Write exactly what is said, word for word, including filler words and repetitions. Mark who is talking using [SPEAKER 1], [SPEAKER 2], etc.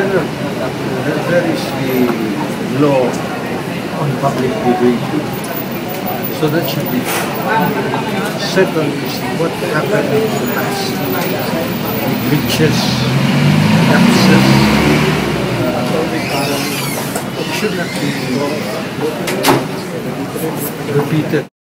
[SPEAKER 1] no, no. There is the law on public debate. So that should be settled is what happened in the past. The glitches, lapses, uh, should not be repeated.